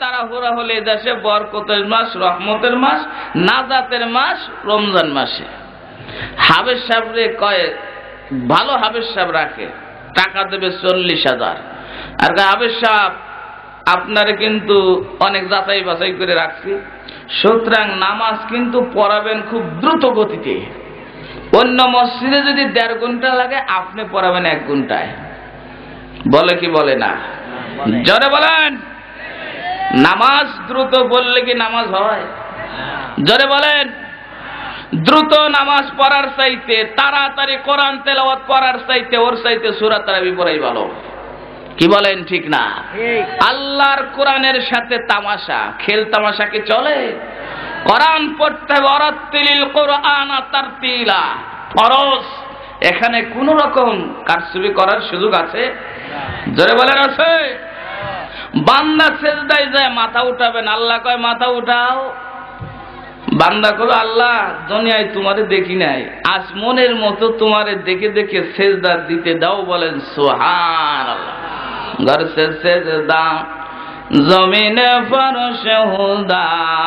তাড়াহুড়া হলে দেশে বরকতের মাস, রহমতের মাস, নাজাতের মাস রমজান মাসে। হাফেজ সাহেবরে কয়, ভালো হাফেজ সাহেব রাখে, টাকা দেবে 40,000। আর হাফেজ সাহেব আপনারে কিন্তু অনেক যাচাই বাছাই করে রাখছি, সুতরাং নামাজ কিন্তু পড়াবেন খুব দ্রুত গতিতে। অন্য মসজিদে যদি 1.5 ঘন্টা লাগে, আপনি পড়াবেন 1 ঘন্টায়। বলে কি বলে না? জোরে বলেন। নামাজ দ্রুত বললে কি নামাজ হয়? জোরে বলেন। দ্রুত নামাজ পড়ার চাইতে, তাড়াতাড়ি কোরআন তেলাওয়াত করার চাইতে, ওর চাইতে সূরা তারাবি পড়াই ভালো। কি বলেন? ঠিক না? আল্লাহর কোরআনের সাথে তামাশা, খেল তামাশা কি চলে? কোরআন পড়তে হবে, ওয়ারাত্তিলিল কোরআনা তারতিলা, ফরজ। এখানে কোন রকম কারসুবি করার সুযোগ আছে? জোরে বলেন আছে? বান্দা সেজদায় যায় মাথা উঠাবেন, আল্লাহ কয় মাথা উঠাও। বান্দা কবে, আল্লাহ দুনিয়ায় তোমারে দেখি নাই, আজ মনের মতো তোমারে দেখে দেখে সেজদা দিতে দাও। বলেন সুবহানাল্লাহ। ঘর সে সেজদা জমিনে ফরশে হুদা,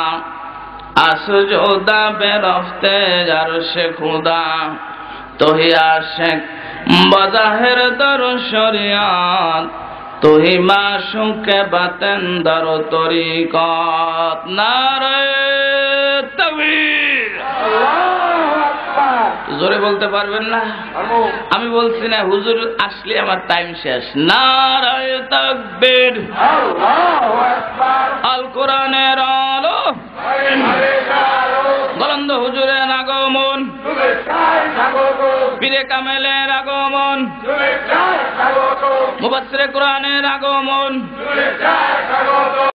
আসজুদা বেরফতে আরশে খুদা, তোহি আশিক বাজাহের দর শরিয়াত, তোহি মাশুকে বাতেন দর তরিকত। নারে তাকবীর। জোরে বলতে পারবেন না? আমি বলছি না, হুজুর আসলে আমার টাইম শেষ। নারে তাকবীর। আল কোরআনের আলো, বলন্দ হুজুরের আগমন, পীরে কামেলের আগমন, মুফাসসিরে কোরআনের আগমন।